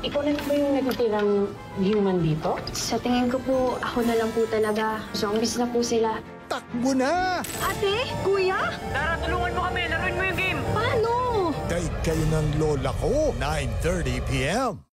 Ikaw na ba yung natitirang human dito? Sa tingin ko po, ako na lang po talaga. Zombies na po sila. Takbo na! Ate? Kuya? Tara, tulungan mo kami. Laruin mo yung game. Paano? Dahil kayo ng lola ko, 9:30 p.m.